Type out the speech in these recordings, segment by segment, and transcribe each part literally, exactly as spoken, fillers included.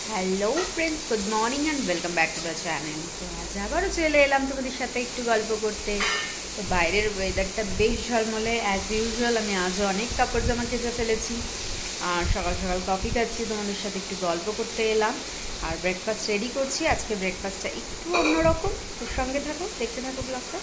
Hello friends, good morning and welcome back to the channel. তো আজ আবারও চলে এলাম তোমাদের সাথে একটু গল্প করতে। তো বাইরের ওয়েদারটা বেশ ঝলমলে অ্যাজ ইউজুয়াল। আমি আজও অনেক কাপড় জামা কেচে ফেলেছি আর সকাল সকাল কফি খাচ্ছি, তোমাদের সাথে একটু গল্প করতে এলাম। আর ব্রেকফাস্ট রেডি করছি। আজকে ব্রেকফাস্টটা একটু অন্যরকম। তোর সঙ্গে থাকো, দেখতে থাকো ব্লগটা।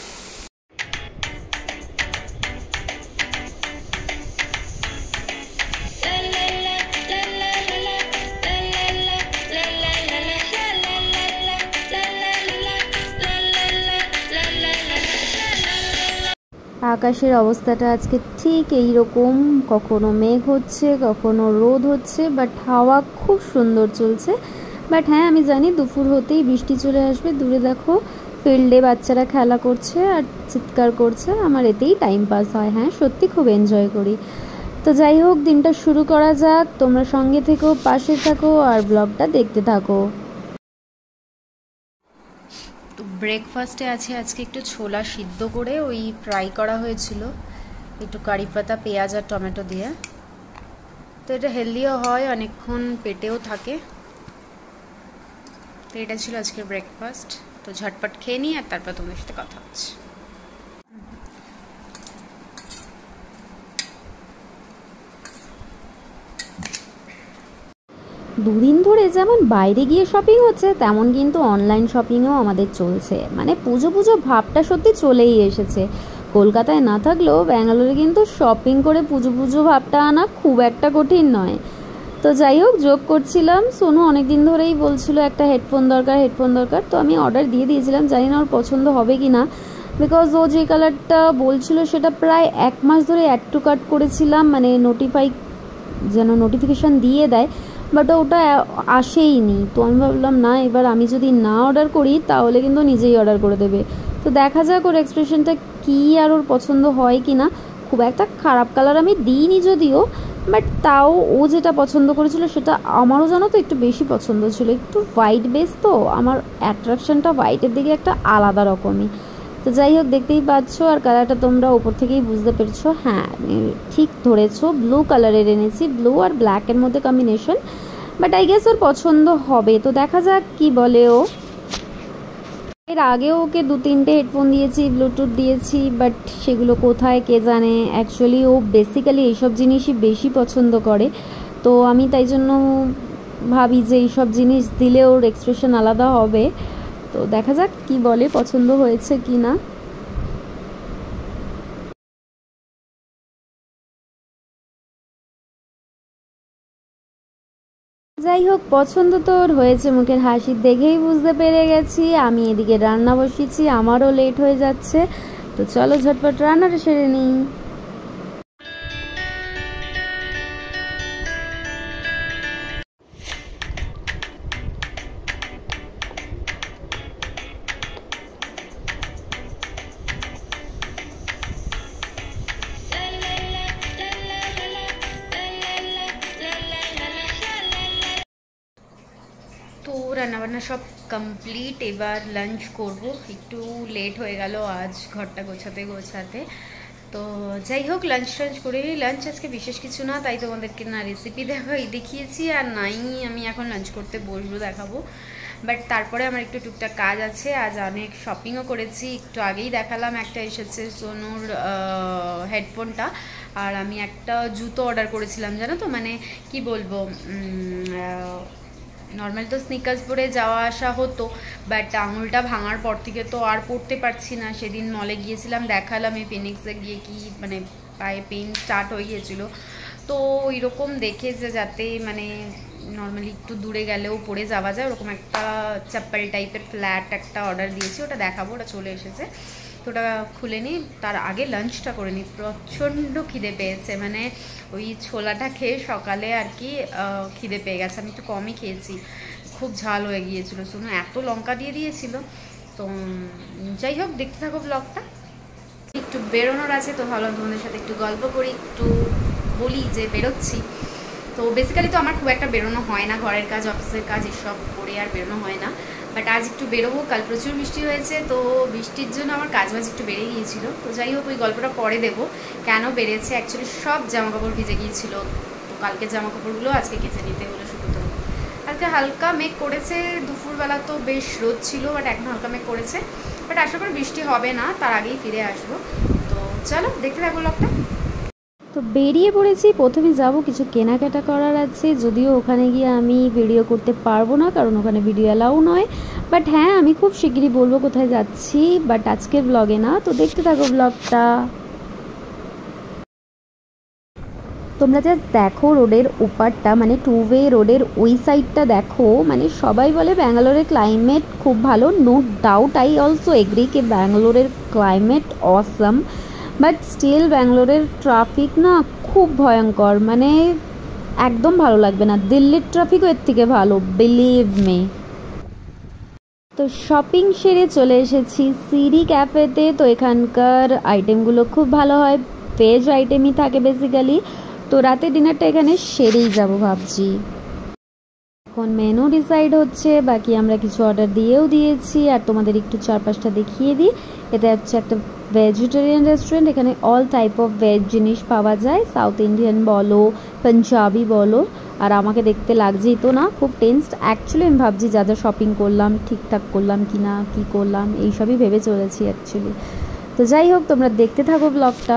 আকাশের অবস্থাটা আজকে ঠিক এই রকম, কখনো মেঘ হচ্ছে কখনো রোদ হচ্ছে, বাট হাওয়া খুব সুন্দর চলছে। বাট হ্যাঁ, আমি জানি দুপুর হতেই বৃষ্টি চলে আসবে। দূরে দেখো ফিল্ডে বাচ্চারা খেলা করছে আর চিৎকার করছে, আমার এতেই টাইম পাস হয়। হ্যাঁ, সত্যি খুব এনজয় করি। তো যাই হোক, দিনটা শুরু করা যাক। তোমরা সঙ্গে থেকো, পাশে থাকো আর ব্লগটা দেখতে থাকো। তো ব্রেকফাস্টে আছে আজকে একটু ছোলা সিদ্ধ করে ওই ফ্রাই করা হয়েছিল একটু কারি পাতা, পেঁয়াজ আর টমেটো দিয়ে। তো এটা হেলদিও হয়, অনেকক্ষণ পেটেও থাকে। তো এটা ছিল আজকের ব্রেকফাস্ট। তো ঝটপট খেয়ে নিই আর তারপর তোমাদের সাথে কথা হচ্ছে। দুদিন ধরে যেমন বাইরে গিয়ে শপিং হচ্ছে, তেমন কিন্তু অনলাইন শপিংও আমাদের চলছে। মানে পুজো পুজো ভাবটা সত্যি চলেই এসেছে। কলকাতায় না থাকলেও ব্যাঙ্গালোরে কিন্তু শপিং করে পুজো পুজো ভাবটা আনা খুব একটা কঠিন নয়। তো যাই হোক, যোগ করছিলাম, সোনু অনেক দিন ধরেই বলছিল একটা হেডফোন দরকার হেডফোন দরকার তো আমি অর্ডার দিয়ে দিয়েছিলাম। জানি না ওর পছন্দ হবে কি না, বিকজ ও যে কালারটা বলছিল সেটা প্রায় এক মাস ধরে অ্যাড টু কার্ট করেছিলাম, মানে নোটিফাই যেন নোটিফিকেশান দিয়ে দেয়, বাট ওটা আসেইনি। তো আমি ভাবলাম না, এবার আমি যদি না অর্ডার করি তাহলে কিন্তু নিজেই অর্ডার করে দেবে। তো দেখা যাক ওর এক্সপ্রেশনটা কী আর ওর পছন্দ হয় কি না। খুব একটা খারাপ কালার আমি দিইনি যদিও, বাট তাও ও যেটা পছন্দ করেছিল সেটা আমারও জানো তো একটু বেশি পছন্দ ছিল। একটু হোয়াইট বেস, তো আমার অ্যাট্রাকশনটা হোয়াইটের দিকে একটা আলাদা রকমই। তো যাই হোক, দেখতেই পাচ্ছ আর কালারটা তোমরা ওপর থেকেই বুঝতে পেরেছো। হ্যাঁ, ঠিক ধরেছো, ব্লু কালারের এনেছি, ব্লু আর ব্ল্যাকের মধ্যে কম্বিনেশন। বাট আই গেস ওর পছন্দ হবে, তো দেখা যাক কি বলে ও। এর আগেও ওকে দু তিনটে হেডফোন দিয়েছি, ব্লুটুথ দিয়েছি, বাট সেগুলো কোথায় কে জানে। অ্যাকচুয়ালি ও বেসিক্যালি এইসব জিনিসই বেশি পছন্দ করে। তো আমি তাই জন্য ভাবি যে এইসব জিনিস দিলে ওর এক্সপ্রেশন আলাদা হবে। তো দেখা যাক কি বলে, পছন্দ হয়েছে কি না। যাই হোক, পছন্দ তো ওর হয়েছে, মুখের হাসি দেখেই বুঝতে পেরে গেছি। আমি এদিকে রান্না বসিয়েছি, আমারও লেট হয়ে যাচ্ছে। তো চলো ঝটপট রান্নাটা সেরে নিই। তো রান্নাবান্না সব কমপ্লিট, এবার লাঞ্চ করব। একটু লেট হয়ে গেল আজ ঘরটা গোছাতে গোছাতে। তো যাই হোক, লাঞ্চ টাঞ্চ করে নিই। লাঞ্চ আজকে বিশেষ কিছু না, তাই তোমাদেরকে না রেসিপি দেখাই দেখিয়েছি আর নাই আমি এখন লাঞ্চ করতে বসবো, দেখাবো। বাট তারপরে আমার একটু টুকটাক কাজ আছে। আজ অনেক শপিংও করেছি, একটু আগেই দেখালাম একটা এসেছে সোনুর হেডফোনটা। আর আমি একটা জুতো অর্ডার করেছিলাম, জানো তো, মানে কি বলবো, নর্মাল তো স্নিকার্স পরে যাওয়া আসা হতো, বাট আঙুলটা ভাঙার পর থেকে তো আর পরতে পারছি না। সেদিন মলে গিয়েছিলাম, দেখালাম এই ফিনিক্সে গিয়ে কি মানে পায়ে পেইন স্টার্ট হয়ে গিয়েছিলো। তো ওইরকম দেখে যে যাতে মানে নর্মালি একটু দূরে গেলেও পরে যাওয়া যায়, ওরকম একটা চাপ্পল টাইপের ফ্ল্যাট একটা অর্ডার দিয়েছি। ওটা দেখাবো, ওটা চলে এসেছে। তো ওটা খুলে নিই, তার আগে লাঞ্চটা করে নিই। প্রচণ্ড খিদে পেয়েছে, মানে ওই ছোলাটা খেয়ে সকালে আর কি খিদে পেয়ে গেছে। আমি একটু কমই খেয়েছি, খুব ঝাল হয়ে গিয়েছিলো, শুনো এত লঙ্কা দিয়ে দিয়েছিল। তো যাই হোক, দেখতে থাকো ব্লগটা। একটু বেরোনোর আছে, তো ভালো তোমাদের সাথে একটু গল্প করি, একটু বলি যে বেরোচ্ছি। তো বেসিক্যালি তো আমার খুব একটা বেরোনো হয় না, ঘরের কাজ অফিসের কাজ এসব করে আর বেরোনো হয় না। বাট আজ একটু বেরোবো। কাল প্রচুর বৃষ্টি হয়েছে, তো বৃষ্টির জন্য আমার কাজ বাজ একটু বেড়ে গিয়েছিলো। তো যাই হোক, ওই গল্পটা পরে দেবো কেন বেড়েছে। অ্যাকচুয়ালি সব জামাকাপড় ভিজে গিয়েছিলো, তো কালকে জামাকাপড়গুলো আজকে কেচে নিতে হলো শুধু। তো আর আজকে হালকা মেঘ করেছে, দুপুরবেলা তো বেশ রোদ ছিল, বাট এখন হালকা মেঘ করেছে, বাট আশা করি বৃষ্টি হবে না, তার আগেই ফিরে আসবো। তো চলো দেখতে থাকবো ব্লগটা। তো বেরিয়ে পড়েছি, প্রথমে যাব কিছু কেনাকাটা করার আছে, যদিও ওখানে গিয়ে আমি ভিডিও করতে পারবো না কারণ ওখানে ভিডিও অ্যালাউ নয়, বাট হ্যাঁ আমি খুব শিগগিরই বলবো কোথায় যাচ্ছি, বাট আজকের ব্লগে না। তো দেখতে থাকো ব্লগটা। তোমরা জাস্ট দেখো রোডের ওপারটা, মানে টু ওয়ে রোডের ওই সাইডটা দেখো, মানে সবাই বলে ব্যাঙ্গালোরের ক্লাইমেট খুব ভালো, no doubt, I also agree কি ব্যাঙ্গালোরের ক্লাইমেট অসম, বাট স্টিল ব্যাঙ্গালোরের ট্রাফিক না খুব ভয়ঙ্কর, মানে একদম ভালো লাগবে না। দিল্লির ট্রাফিকও এর থেকে ভালো, বিলিভ মি। তো শপিং সেরে চলে এসেছি সিরি ক্যাফেতে। তো এখানকার আইটেমগুলো খুব ভালো হয়, ভেজ আইটেমই থাকে বেসিক্যালি। তো রাতে ডিনারটা এখানে সেরেই যাব ভাবছি। এখন মেনু ডিসাইড হচ্ছে, বাকি আমরা কিছু অর্ডার দিয়েও দিয়েছি। আর তোমাদের একটু চারপাশটা দেখিয়ে দিই। এটা হচ্ছে একটা ভেজিটেরিয়ান রেস্টুরেন্ট, এখানে অল টাইপ অফ ভেজ জিনিস পাওয়া যায়, সাউথ ইন্ডিয়ান বলো পাঞ্জাবি বলো। আর আমাকে দেখতে লাগছেই তো না খুব টেন্সড, অ্যাকচুয়ালি আমি ভাবছি যা যা শপিং করলাম ঠিকঠাক করলাম কি না, কী করলাম এইসবই ভেবে চলেছি অ্যাকচুয়ালি। তো যাই হোক তোমরা দেখতে থাকো ব্লগটা।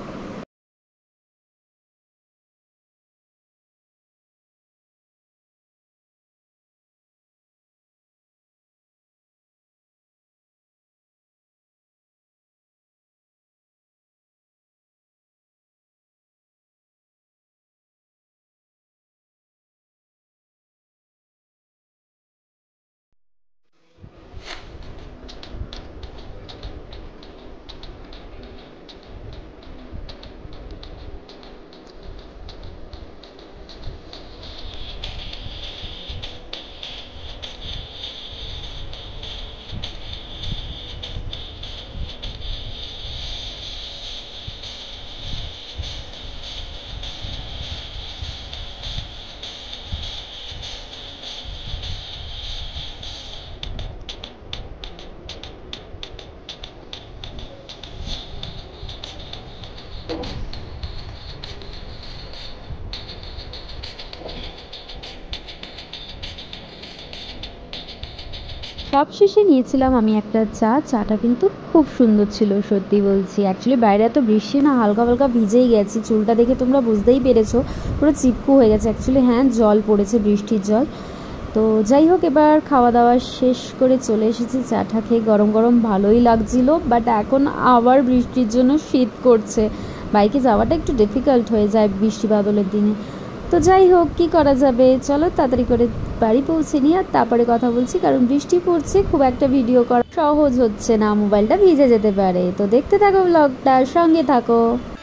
সবশেষে নিয়েছিলাম আমি একটা চা, চাটা কিন্তু খুব সুন্দর ছিল সত্যি বলছি। অ্যাকচুয়ালি বাইরে এত বৃষ্টি না, হালকা হালকা ভিজেই গেছি, চুলটা দেখে তোমরা বুঝতেই পেরেছো পুরো চিপকু হয়ে গেছে। অ্যাকচুয়ালি হ্যাঁ জল পড়েছে, বৃষ্টির জল। তো যাই হোক এবার খাওয়া দাওয়া শেষ করে চলে এসেছি, চাটা খেয়ে গরম গরম ভালোই লাগছিল, বাট এখন আবার বৃষ্টির জন্য শীত করছে, বাইকে যাওয়াটা একটু ডিফিকাল্ট হয়ে যায় বৃষ্টি বাদলের দিনে। তো যাই হোক কী করা যাবে, চলো তাড়াতাড়ি করে বাড়ি পৌঁছে নিই, আর তারপরে কথা বলছি, কারণ বৃষ্টি পড়ছে, খুব একটা ভিডিও করা সহজ হচ্ছে না, মোবাইলটা ভিজে যেতে পারে। তো দেখতে থাকো ব্লগটা, সঙ্গে থাকো।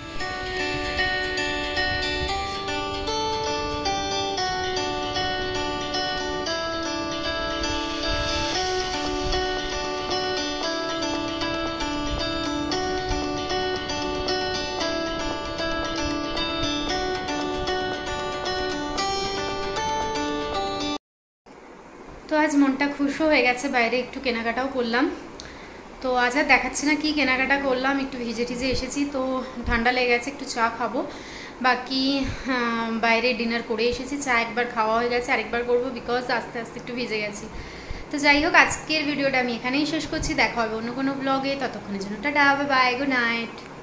তো আজ মনটা খুশও হয়ে গেছে, বাইরে একটু কেনাকাটাও করলাম। তো আজ আর দেখাচ্ছি না কি কেনাকাটা করলাম, একটু ভিজে টিজে এসেছি, তো ঠান্ডা লেগে গেছে, একটু চা খাবো। বাকি বাইরে ডিনার করে এসেছি, চা একবার খাওয়া হয়ে গেছে, আরেকবার করবো বিকজ আস্তে আস্তে একটু ভিজে গেছি। তো যাই হোক আজকের ভিডিওটা আমি এখানেই শেষ করছি, দেখা হবে অন্য কোনো ব্লগে, ততক্ষণের জন্য tata, bye bye, good night.